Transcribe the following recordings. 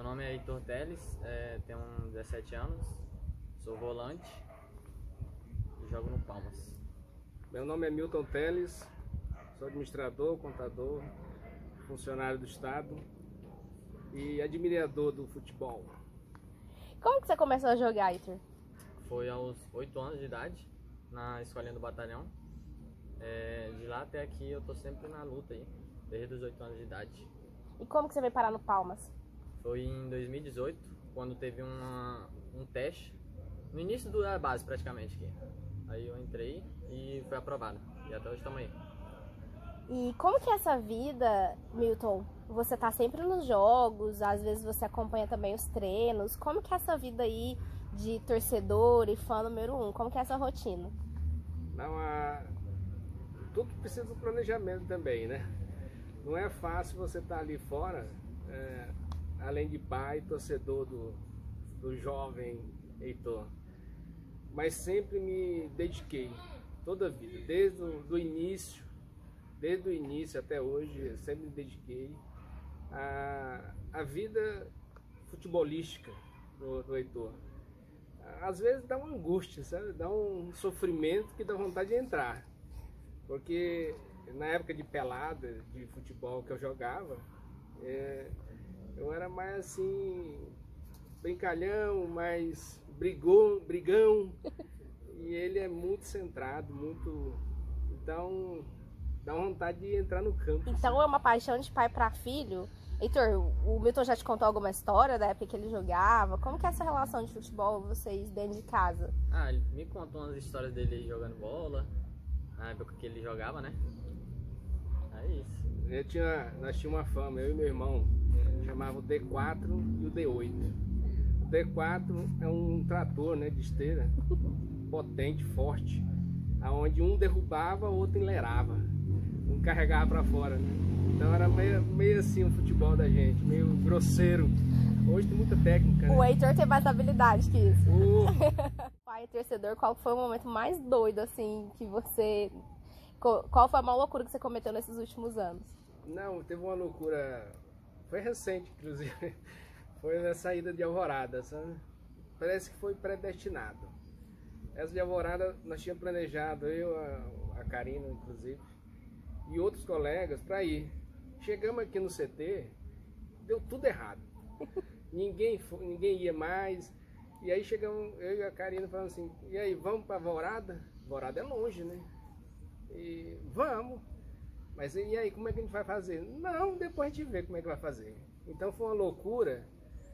Meu nome é Heitor Teles, tenho 17 anos, sou volante e jogo no Palmas. Meu nome é Milton Teles, sou administrador, contador, funcionário do Estado e admirador do futebol. Como que você começou a jogar, Heitor? Foi aos 8 anos de idade, na escolinha do batalhão. De lá até aqui eu tô sempre na luta aí, desde os 8 anos de idade. E como que você veio parar no Palmas? Foi em 2018, quando teve um teste, no início da base praticamente aqui. Aí eu entrei e fui aprovado, e até hoje estamos aí. E como que é essa vida, Milton? Você tá sempre nos jogos, às vezes você acompanha também os treinos. Como que é essa vida aí de torcedor e fã número 1? Como que é essa rotina? Não, tudo precisa do planejamento também, né? Não é fácil você estar ali fora, além de pai, torcedor do jovem Heitor. Mas sempre me dediquei, toda a vida, desde o início até hoje, eu sempre me dediquei à vida futebolística do Heitor. Às vezes dá uma angústia, sabe? Dá um sofrimento que dá vontade de entrar. Porque na época de pelada, de futebol que eu jogava, eu era mais assim, brincalhão, mais brigão. E ele é muito centrado, muito... Então, dá vontade de entrar no campo. Então é uma paixão de pai para filho. Heitor, o Milton já te contou alguma história da época que ele jogava? Como que é essa relação de futebol, vocês dentro de casa? Ele me contou umas histórias dele aí jogando bola, na época que ele jogava, né? É isso. Nós tínhamos uma fama, eu e meu irmão, chamava o D4 e o D8. O D4 é um trator, né, de esteira, potente, forte, aonde um derrubava, o outro enlerava, um carregava para fora, né? Então era meio assim o futebol da gente, meio grosseiro. Hoje tem muita técnica, né? O Heitor tem mais habilidade que isso. Pai torcedor, qual foi o momento mais doido, assim, que você... Qual foi a maior loucura que você cometeu nesses últimos anos? Não, teve uma loucura, foi recente, inclusive, foi na saída de Alvorada, sabe? Parece que foi predestinado. Essa de Alvorada nós tínhamos planejado, eu, a Karina, inclusive, e outros colegas para ir. Chegamos aqui no CT, deu tudo errado. Ninguém ia mais. E aí chegamos, eu e a Karina falando assim, e aí, vamos para Alvorada? Alvorada é longe, né? E vamos. Mas e aí, como é que a gente vai fazer? Não, depois a gente vê como é que vai fazer. Então foi uma loucura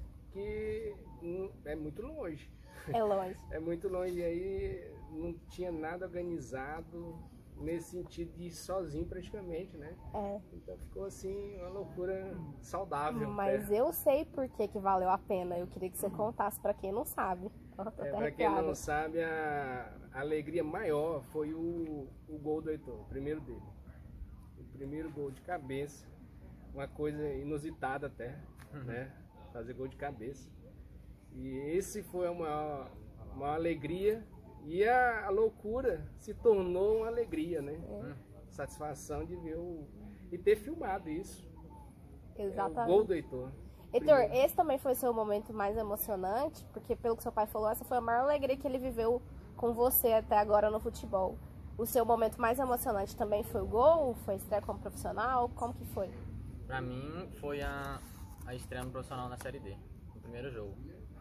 que é muito longe. É longe. É muito longe, e aí não tinha nada organizado nesse sentido de ir sozinho praticamente, né? Então ficou assim uma loucura saudável. Mas eu sei por que valeu a pena. Eu queria que você contasse para quem não sabe. Para quem não sabe, a alegria maior foi o gol do Heitor, o primeiro dele. O primeiro gol de cabeça, uma coisa inusitada até, né? Fazer gol de cabeça. E esse foi uma alegria, e a loucura se tornou uma alegria, né? Satisfação de ver e ter filmado isso. Exatamente. O gol do Heitor. Heitor, esse também foi o seu momento mais emocionante, porque pelo que seu pai falou, essa foi a maior alegria que ele viveu com você até agora no futebol. O seu momento mais emocionante também foi o gol? Foi a estreia como profissional? Como que foi? Pra mim foi a estreia no profissional na Série D, no primeiro jogo.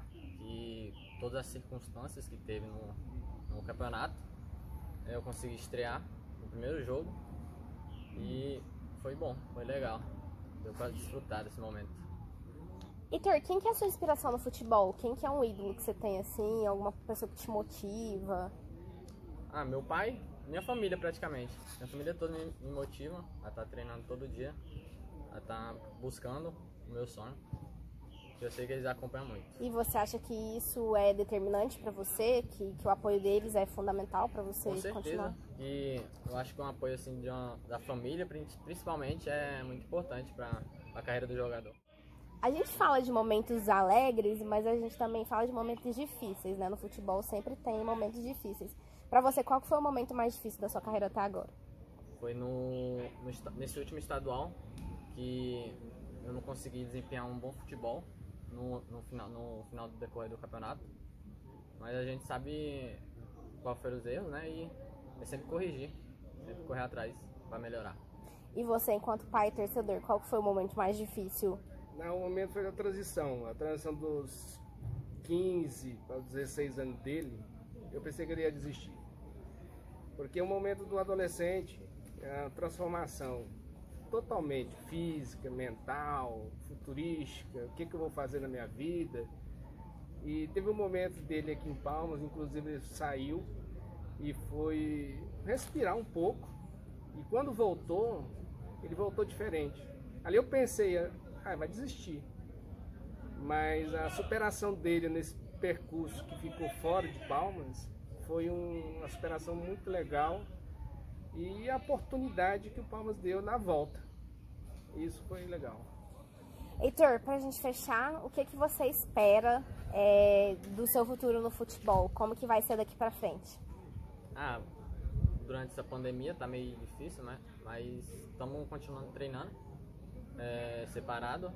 E todas as circunstâncias que teve no campeonato, eu consegui estrear no primeiro jogo e foi bom, foi legal. Deu pra desfrutar desse momento. Heitor, quem que é a sua inspiração no futebol? Quem que é um ídolo que você tem assim? Alguma pessoa que te motiva? Meu pai, minha família praticamente. Minha família toda me motiva a estar treinando todo dia, a estar buscando o meu sonho. Eu sei que eles acompanham muito. E você acha que isso é determinante para você? Que o apoio deles é fundamental para você continuar? Com certeza. E eu acho que um apoio assim, da família, principalmente, é muito importante para a carreira do jogador. A gente fala de momentos alegres, mas a gente também fala de momentos difíceis, né? No futebol sempre tem momentos difíceis. Pra você, qual foi o momento mais difícil da sua carreira até agora? Foi nesse último estadual que eu não consegui desempenhar um bom futebol no final do decorrer do campeonato. Mas a gente sabe qual foram os erros, né? E é sempre corrigir, sempre correr atrás para melhorar. E você, enquanto pai e torcedor, qual foi o momento mais difícil? O momento foi a transição dos 15 para os 16 anos dele. Eu pensei que ele ia desistir. Porque o momento do adolescente é a transformação totalmente física, mental, futurística, o que eu vou fazer na minha vida. E teve um momento dele aqui em Palmas, inclusive ele saiu e foi respirar um pouco. E quando voltou, ele voltou diferente. Ali eu pensei, vai desistir. Mas a superação dele nesse percurso que ficou fora de Palmas foi uma superação muito legal. E a oportunidade que o Palmas deu na volta. Isso foi legal. Heitor, pra gente fechar, o que você espera do seu futuro no futebol? Como que vai ser daqui pra frente? Durante essa pandemia tá meio difícil, né? Mas estamos continuando treinando, separado.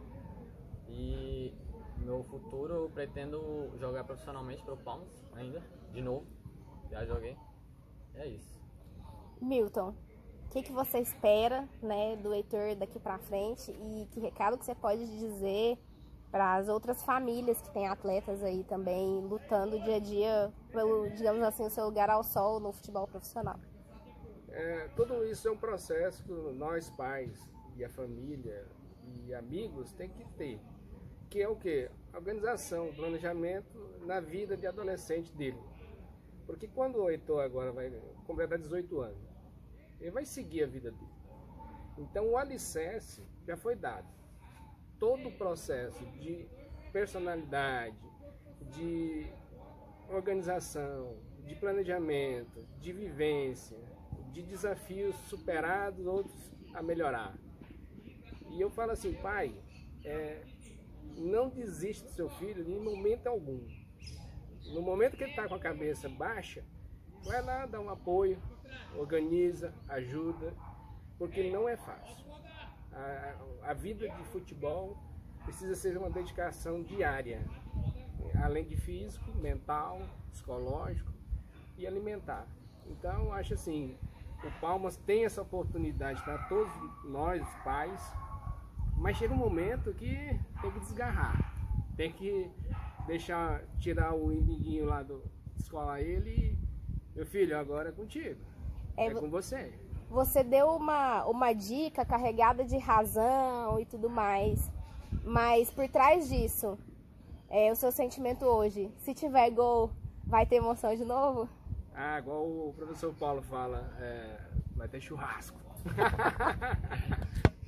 E meu futuro eu pretendo jogar profissionalmente pro Palmas ainda, de novo. Já joguei. É isso. Milton, o que você espera, né, do Heitor daqui pra frente e que recado que você pode dizer para as outras famílias que têm atletas aí também lutando dia a dia pelo, digamos assim, o seu lugar ao sol no futebol profissional? Tudo isso é um processo que nós pais e a família e amigos tem que ter, que é o quê? Organização, planejamento na vida de adolescente dele. Porque quando o Heitor agora vai completar 18 anos, ele vai seguir a vida dele. Então o alicerce já foi dado. Todo o processo de personalidade, de organização, de planejamento, de vivência, de desafios superados, outros a melhorar. E eu falo assim, pai, não desiste do seu filho em momento algum. No momento que ele está com a cabeça baixa, vai lá dar um apoio, organiza, ajuda, porque não é fácil. A vida de futebol precisa ser uma dedicação diária, além de físico, mental, psicológico e alimentar. Então, eu acho assim, o Palmas tem essa oportunidade para todos nós, pais, mas chega um momento que tem que desgarrar, tem que tirar o inimiguinho lá descolar ele e, meu filho, agora é contigo, é com você. Você deu uma dica carregada de razão e tudo mais, mas por trás disso, o seu sentimento hoje, se tiver gol, vai ter emoção de novo? Igual o professor Paulo fala, vai ter churrasco.